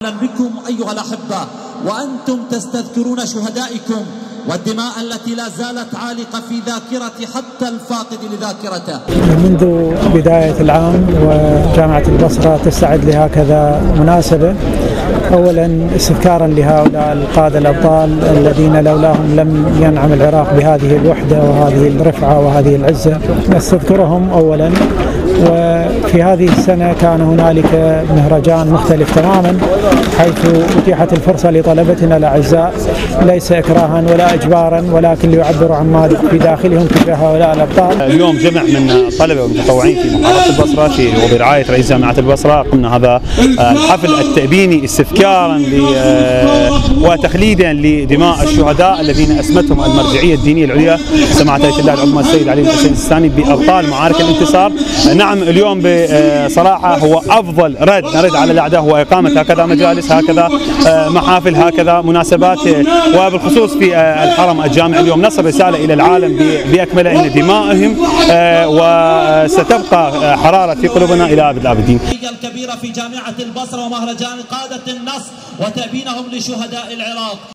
أهلا بكم أيها الأحبة، وأنتم تستذكرون شهدائكم والدماء التي لا زالت عالقة في ذاكرة حتى الفاقد لذاكرته. منذ بداية العام وجامعة البصرة تستعد لهكذا مناسبة، أولا استذكارا لهؤلاء القادة الأبطال الذين لولاهم لم ينعم العراق بهذه الوحدة وهذه الرفعة وهذه العزة، نستذكرهم أولا. وفي هذه السنة كان هنالك مهرجان مختلف تماما، حيث أتيحت الفرصة لطلبتنا الأعزاء ليس إكراها ولا إجبارا، ولكن ليعبروا عما في داخلهم تجاه هؤلاء الأبطال. اليوم جمع من الطلبة والمتطوعين في محافظة البصرة وبرعاية رئيس جامعة البصرة قمنا هذا الحفل التأبيني استذكارا وتخليدا لدماء الشهداء الذين أسمتهم المرجعية الدينية العليا سماحة آية الله العظمى السيد علي الحسين السيستاني بأبطال معارك الانتصار. نعم، اليوم بصراحة هو أفضل رد على الأعداء هو إقامة هكذا مجالس، هكذا محافل، هكذا مناسبات، وبالخصوص في الحرم الجامعي. اليوم نصل رسالة إلى العالم بأكمله أن دمائهم وستبقى حرارة في قلوبنا إلى أبد الآبدين. الكبيرة في جامعة البصرة ومهرجان قادة النصر وتأبينهم لشهداء العراق.